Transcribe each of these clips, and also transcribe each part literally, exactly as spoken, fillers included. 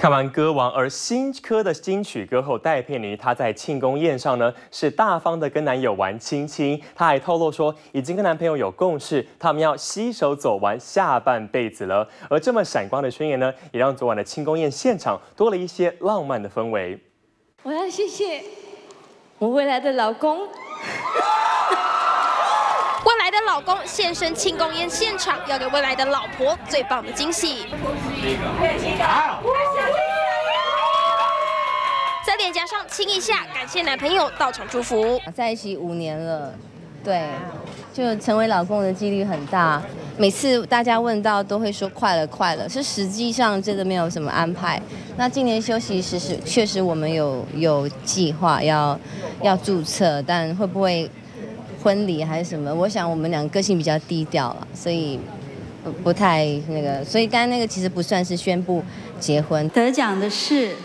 看完歌王，而新科的金曲歌后戴佩妮，她在庆功宴上呢是大方的跟男友玩亲亲，她还透露说已经跟男朋友有共识，他们要携手走完下半辈子了。而这么闪光的宣言呢，也让昨晚的庆功宴现场多了一些浪漫的氛围。 我要谢谢我未来的老公。 未来的老公现身庆功宴现场，要给未来的老婆最棒的惊喜。在脸颊上亲一下，感谢男朋友到场祝福。 在一起五年了，对，就成为老公的几率很大。每次大家问到都会说快了快了，是实际上真的没有什么安排。那今年休息时是确实我们有有计划要要注册，但会不会婚礼还是什么？我想我们俩个性比较低调了，所以不不太那个。所以刚才那个其实不算是宣布结婚。 得奖的是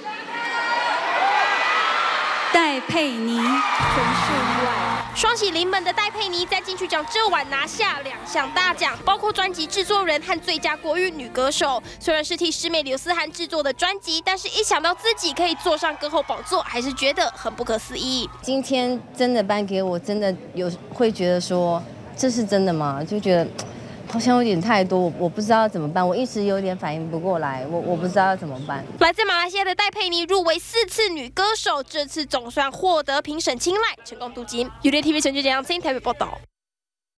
戴佩妮，真是意外。 双喜临门的戴佩妮在金曲奖这晚拿下两项大奖，包括专辑制作人和最佳国语女歌手。虽然是替师妹刘思涵制作的专辑，但是一想到自己可以坐上歌后宝座，还是觉得很不可思议。 今天真的颁给我，真的有会觉得说这是真的吗？就觉得好像有点太多，我我不知道怎么办，我一时有点反应不过来，我我不知道要怎么办。 来自马来西亚的戴佩妮入围四次女歌手，这次总算获得评审青睐，成功镀金。U D T V 陈俊杰、杨青台北报道。